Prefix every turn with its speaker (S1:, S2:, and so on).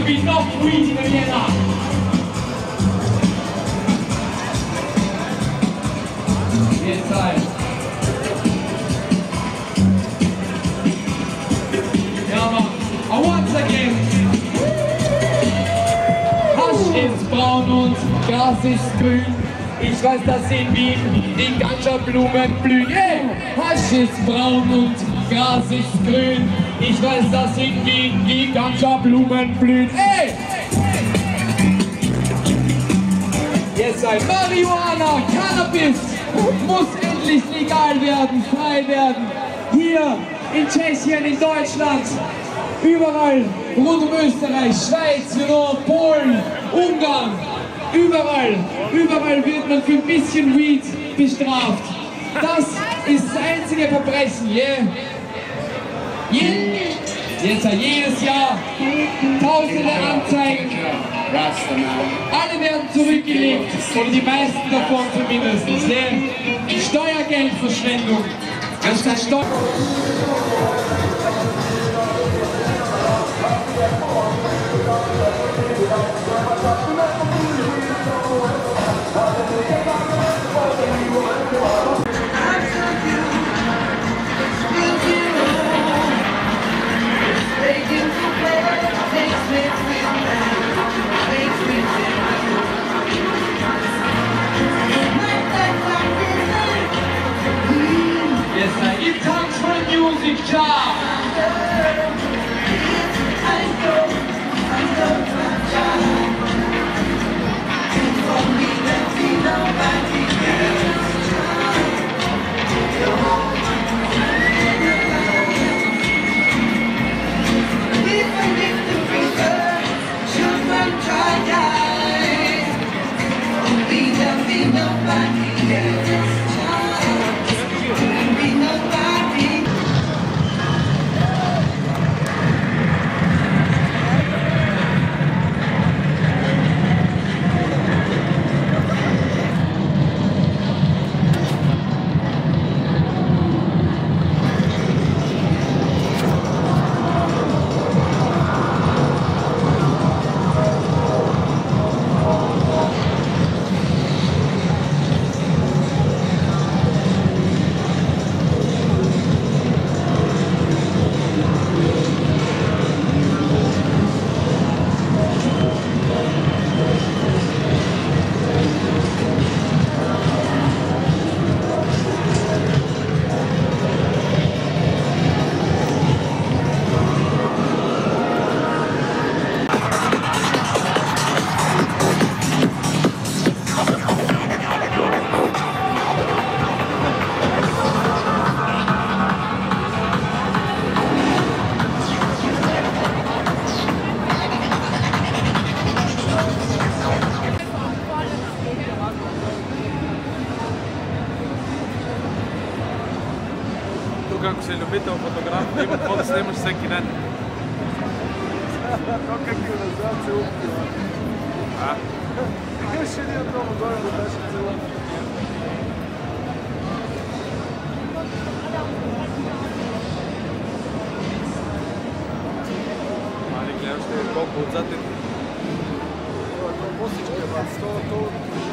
S1: to be noch weed in Vienna. Yes, and once again, Hasch ist braun und Gras ist grün. Ich weiß, dass in Wien die Ganja-Blumen blühen. Hey! Hasch ist braun und Gras ist grün. Ich weiß, dass in Wien die Ganja-Blumen blühen. Hey! Jetzt ein Marihuana, Cannabis muss endlich legal werden, frei werden. Hier in Tschechien, in Deutschland, überall rund um Österreich, Schweiz, Polen, Ungarn, überall wird man für ein bisschen Weed bestraft. Das ist das einzige Verbrechen, jedes Jahr tausende Anzeigen, alle werden zurückgelegt und die meisten davon zumindest. Steuergeldverschwendung. Music Jar.
S2: Se lo metto un fotogramma, io posso snimati stekje net.
S3: Kako je organizacija upila?
S2: A?
S3: Još je nije od toga gore da daš celo.